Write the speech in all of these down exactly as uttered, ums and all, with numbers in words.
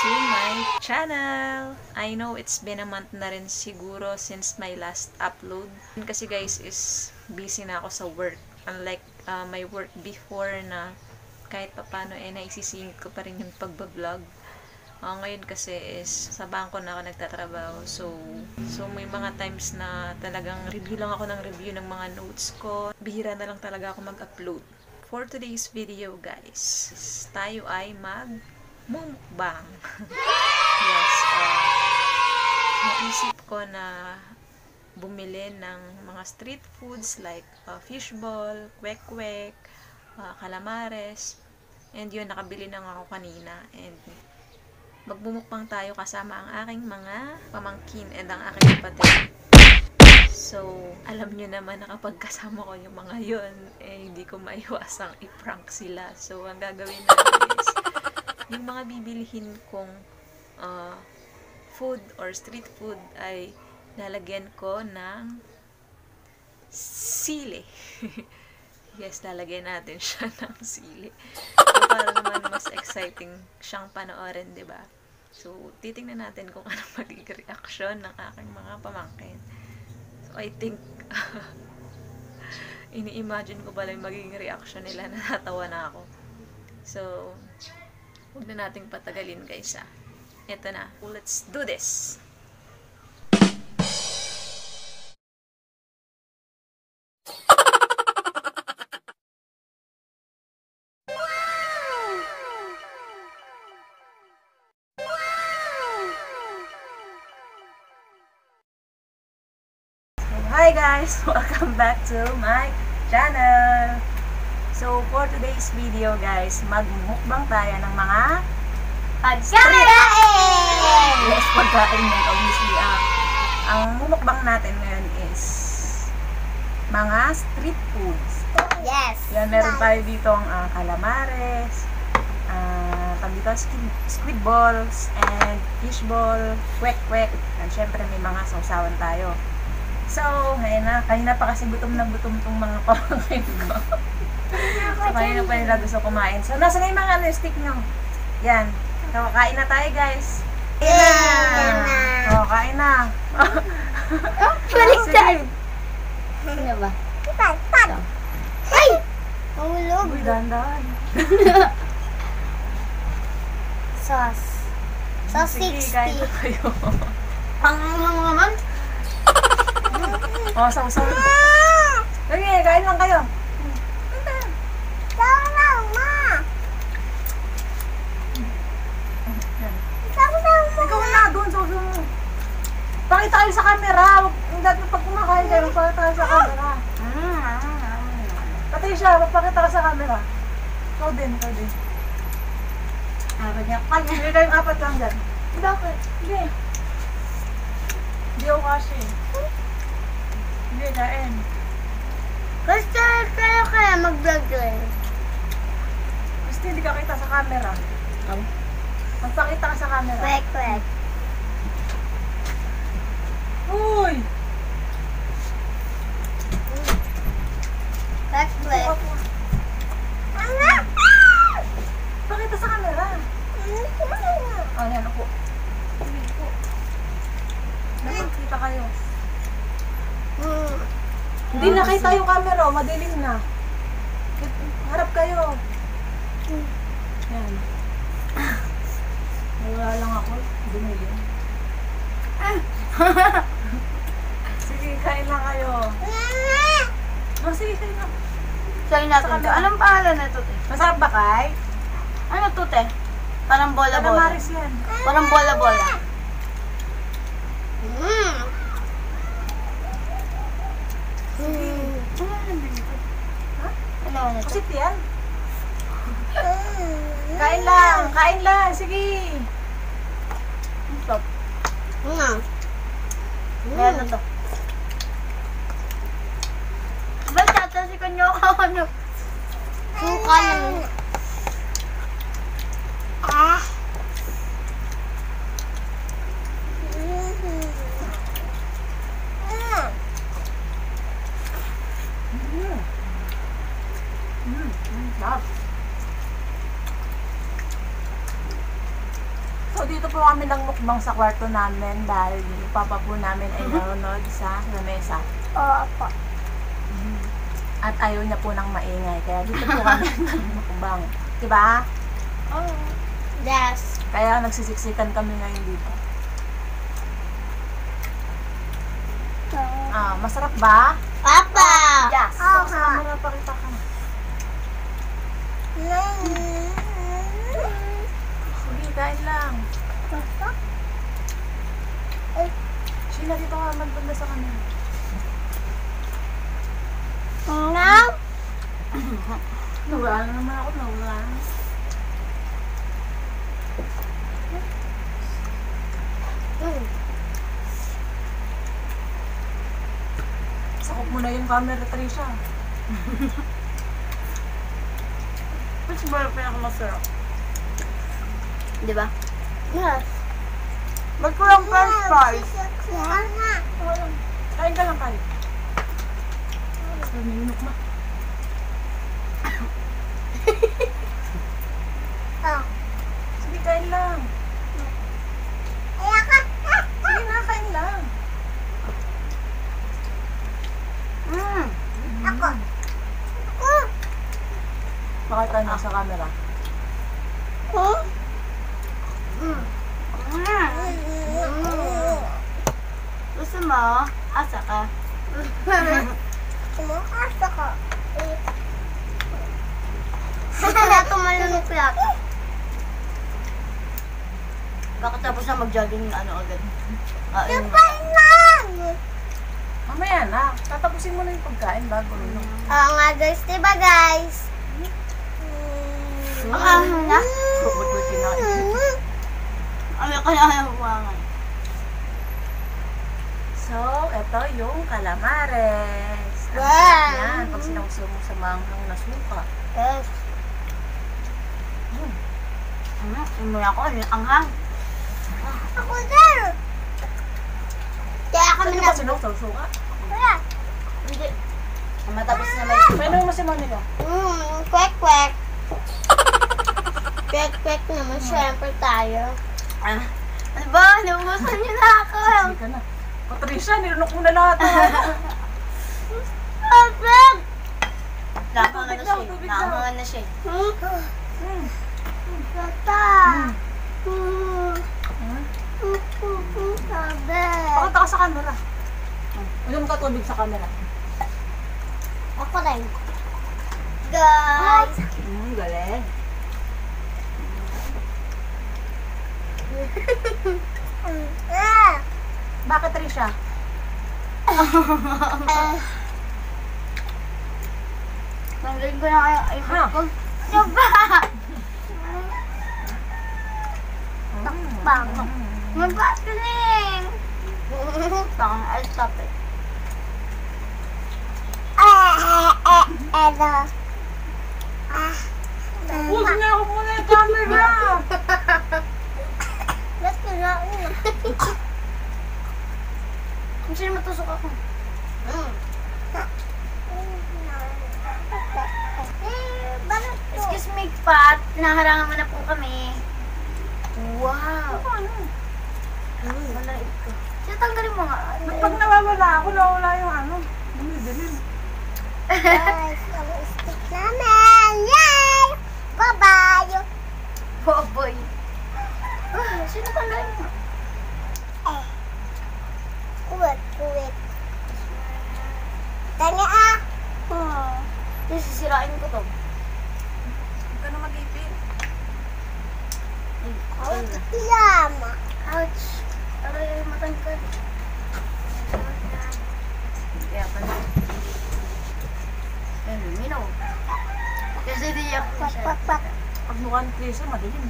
to my channel! I know it's been a month na rin siguro since my last upload. Kasi guys is busy na ako sa work. Unlike uh, my work before na kahit papano eh naisisingit ko pa rin yung pagbablog. Uh, ngayon kasi is sa bangko na ako nagtatrabaho. So, so may mga times na talagang review lang ako ng review ng mga notes ko. Bihira na lang talaga ako mag-upload. For today's video guys, tayo ay mag-mukbang. Yes, uh, naisip ko na bumili ng mga street foods like uh, fishball, kwek-kwek, uh, calamares, and yun, nakabili na nga ako kanina. And magbumukbang tayo kasama ang aking mga pamangkin and ang aking kapatid. So, alam nyo naman na kapag kasama ko yung mga yun, eh, hindi ko maiwasang i-prank sila. So, ang gagawin natin is, yung mga bibilihin kong uh, food or street food ay lalagyan ko ng sili. Yes, lalagyan natin siya ng sili. So, para naman mas exciting siyang panoorin, diba? So, titingnan natin kung ano magiging reaction ng aking mga pamangkin. I think, ini-imagine ko pala yung magiging reaction nila, natatawa na ako. So, huwag na nating patagalin guys ah. Ito na, let's do this! Hi guys! Welcome back to my channel! So, for today's video guys, magmukbang tayo ng mga pagkain! Yes, pagkain yan, obviously. Uh, ang mumukbang natin ngayon is mga street foods. Yes! Yan, meron tayo dito ang uh, calamares, uh, pag dito squid, squid balls, and fish ball, kwek-kwek, and syempre may mga sausawan tayo. So, ngayon na, kanina pa kasi gutom na gutom tong mga pamangkin ko. So, kanina pa nila gusto kumain. So, nasa na yung mga ano, stick nyo? Yan. So, kain na tayo, guys. Kain na! O, kain na. Oh, baliktad! Ano ba? Pan, pan! Ay! Mahulog! Uy, dahan-dahan. Sauce. Sauce Sige, sixty. kain na kayo. Ang mga naman? O, sausaw. Sige, kain lang kayo. Sausaw lang, ma! Sausaw mo! Ikaw na, doon, sausaw mo. Pakita kayo sa camera. Ang dati pag kumakain kayo, pakita kayo sa camera. Patricia, magpakita ka sa camera. Ikaw din, ikaw din. Apat niya kanya. Hindi kayong apat lang dyan. Bakit? Hindi. Hindi ako kasi. Hindi, kain. Gusto kayo kaya mag-vlog rin? Gusto hindi ka kita sa camera. Um. Magpakita ka sa camera. Kwek, kwek. Uy! Kwek, kwek. Pakita sa camera. Oh, yan ako. Napagkita kayo. Hmm. Hindi na kayo tayo camera, oh, madilim na. Harap kayo. Yan. Wala lang ako, dumilim. Sige, kain lang kayo. Oh, sige, kain lang. Sa'yo natin Sa to. camera. Anong pangalan na to, te? Masarap ba, Kai? Ano to, te? Parang bola-bola. Calamares yan. Parang bola-bola. Mm. Mm. Ha? Ano na to? Kusit yan? Kain lang, kain lang, sige. Stop. Mm. Ano to? Ba't tatasi ko nyo ako ano? Suka naman. Ah! Mm. Mm. Mm. Sarap. So, dito dito po kami ng mukbang sa kwarto namin dahil yung papa po namin ay nanonood sa lamesa. Oo po. At ayaw niya po ng maingay. Kaya dito po kami ng mukbang. Diba? Oo. Yes. Kaya nagsisiksikan kami ngayon dito. Ah, masarap ba? Papa! Yes. Oo. So, sa camera, pakita ka na. Sige, kain lang. Sheila, dito ka magpunta sa kanila. Now? Nawala na naman ako, nawala. Mm. Sakop mo na yung camera, Trisha. Which ba yung pinakamasarap? Di ba? Yes. Ba't ko lang french fries? Yeah. Kain ka lang, kain. Naminok na. Oh. Sige, kain lang. Sige na, kain lang. Mm. Ako. Makita niyo sa camera. Huh? Mm. Mm. Gusto mo? Asa ka? Gusto mo? Asa ka? Wala tumalunok yata. Bakit tapos na mag-jogging ano agad? Ah, yun. Mamaya na. Tatapusin mo na yung pagkain bago no? Oo nga guys, diba guys? Ang ano na? Ba't mo kinain? Ano kaya ang buwangan? So, ito yung calamares. Ang Wow. sarap yan. Pag sinawsaw mo sa manghang na suka. Yes. Mm. Hmm, umuwi ako. Ang hang. Ako din. Kaya kami Saan na... ba sinawsaw suka? Wala. Hindi. Matapos na may... Pwede mo si Monica. Hmm, kwek kwek. Kwek kwek naman syempre tayo. Ah. Ano ba? Naubusan niyo na ako. Sige ka na. Patricia, nilunok mo na lahat. Pabag! Tubig daw, tubig daw. Nakahangan na siya. Hmm? Hmm. Tata. Hmm. Hmm? Sabi. Pakita ka sa camera. Ulam ka tubig sa camera. Ako rin. Guys. Hmm, galing. Ah. Bakit, Trisha? Tanggalin ko na kayo ipot Ha? ko. Diba? Takbang. Magpatuling. Bang, I'll stop it. Ah, ah, ah, ano? Ah. Huwag niya ako muna yung camera. Let's go na. Kung sino matusok ako. Mm. Excuse me, Pat. Naharangan mo na po kami. Wow. Ano? Malait ko. Sino tanggalin mo nga? Ba't pag nawawala ako, nawawala yung ano? Dumidilim. Guys, ang stick namin. Yay! Bye-bye! Boboy. Ah, sino tanggalin mo? Eh. Kuwit, kuwit. Tanga ah! Hmm. Sisirain ko to. Huwag ka na mag-ipin. Ouch! Yama! Ouch! Aray, matangkad. Kaya pala. Ayun, luminaw. Kasi di ako siya. Pag mukha ni Trisha, madilim.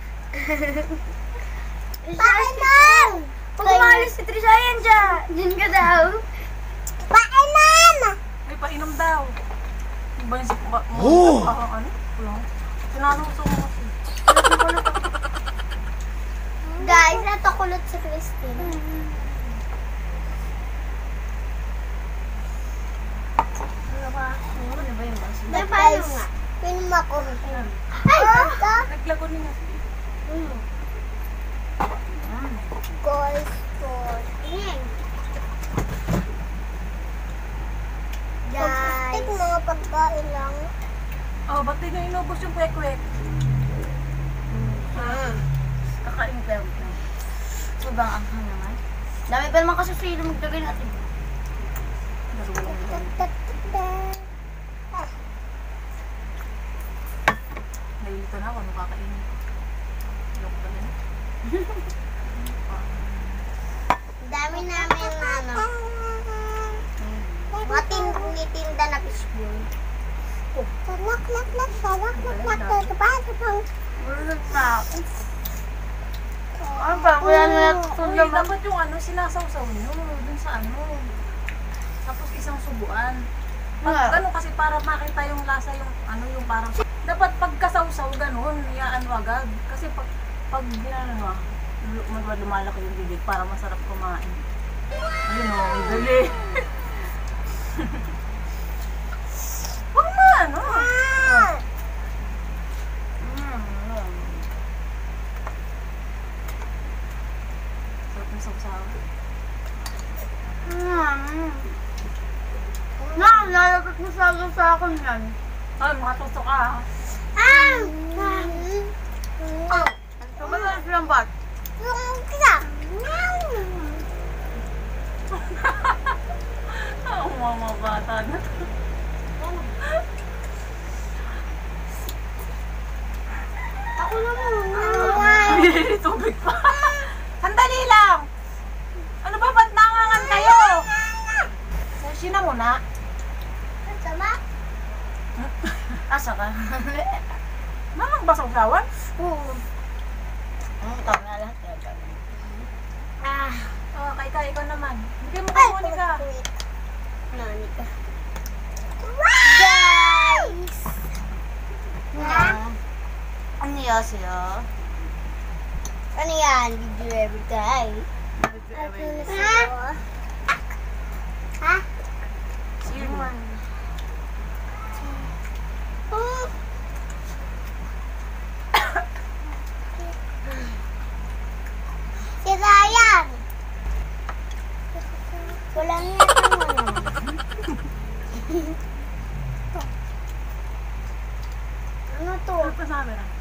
Painan! Pag umalis si Trisha yan dyan. Diyan ka daw. Painan! Ay, painom daw. Iba yung si... Ba, Oh! Parang ano? Wala. Sinanusok mo kasi. Guys, ito kulot si Christine. Ano ba? Ano ba yung baso? Guys, pinom ako. Ay, ito. Naglago niya. Guys, for Guys. Guys. Mga pagkain lang. Oh, ba't di nyo inubos yung kwek-kwek? Hmm. Kakain kayo. Sobrang anghang naman. Dami pa naman kasi sila maglagay natin. Nalilito na ako, ano kakainin? Yung pala na. Dami namin ano. Mga tinda na fishbowl. Salak, lak, lak, salak, lak, lak, lak, lak, lak. Marunod na ako. Ano ba? Wala na Uy, dapat yung ano, sinasawsaw nyo. Dun sa ano. Tapos isang subuan. Pag Nga. ano kasi para makita yung lasa yung ano yung parang dapat pagkasawsaw ganun, iyaano agad. Kasi pag pag ginano mo, lum- lumalaki yung bibig para masarap kumain. Ayun o, ang dali. Huwag na ano. Mm, ano. Sarap ng sawsaw. Na, nalagot mo sa sa akin yan. Ay, makatusok ka ha. Ah! Oh, So, ba na silang bat? yung isa. Ang mga bata na to. Ako na muna. Tubig pa. Sandali lang. Ano ba, ba't nangangan kayo? Sashi na muna. Sama? Asa ka? Mamang ba sawsawan? Oo. Ano, tawag na lahat. Ah. Oh, kay ka, ikaw naman. Bigyan mo kay Monica. Monica. Guys! Ha? Ano yan siya? Ano yan? Video every time. Ha? Ha? Sino? Oh. Si Ryan! Walang nito mo naman. Ano to? Ano pa sabi na?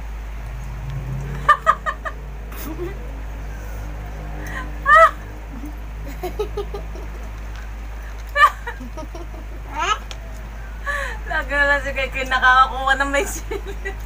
Ha? Lagi na lang si Kay nakakakuha ng may sili.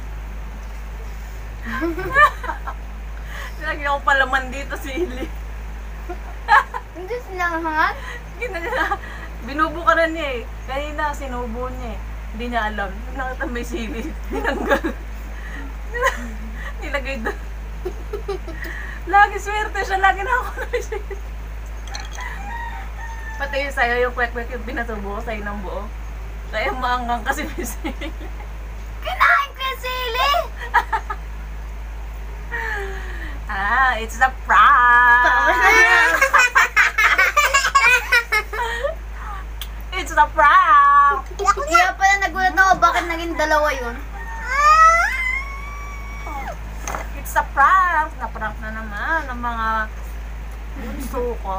Lagi ako palaman dito sili. Hindi silangan? Ginala. Binubo ka na niya eh. Kanina sinubo niya eh. Hindi niya alam. Nakita may sili. Tinanggal. Nilagay doon. Lagi swerte siya. Lagi na ako na may sili. Pati yung sa'yo yung kwek-kwek yung pinasubo ko sa'yo ng buo. Kaya maanggang kasi may sili. Kinain ko yung sili! Ah, it's a prank! It's a prank! Kaya pala nagulat ako bakit naging dalawa yun. It's a prank! Na-prank na naman ng mga bunso ko.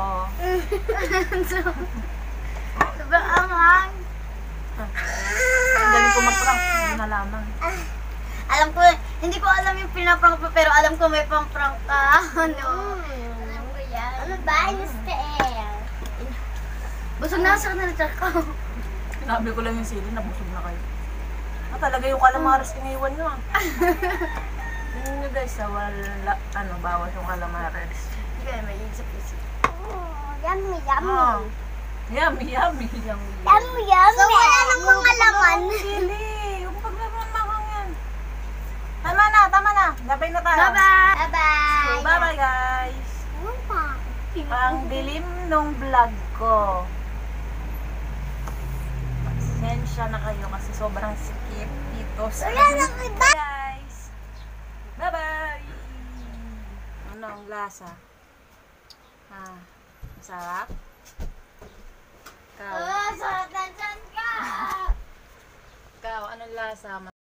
Sobrang anghang. Ang galing ko mag-prank. Hindi na lamang. Alam ko, hindi ko alam yung pinaprank ko, pero alam ko may pang-prank ka. Ano? Alam ko yan. Ano ba? Inusta eh. Busog na sa kanila check ko. Sinabi ko lang yung sili, nabusog na kayo. Ah, talaga yung calamares iniwan nyo ah. Yun nyo guys, ah, wala, ano, bawas yung calamares. Hindi ka may isip-isip. Oh, yummy, Ah, yummy, yummy, yummy. Yummy, yummy. So, wala nang mga laman. Sili, yung paglaman yan. Tama na, tama na. Gabay na tayo. Bye-bye. So, Bye-bye. bye-bye guys. Ano pa? Pang dilim nung vlog ko. Pasensya na kayo kasi sobrang sikip dito sa Wala nang iba. guys. Bye-bye. Ano ang lasa? Ah, masarap? Ikaw, Oh, sarap ng tiyan ka. ikaw, anong lasa?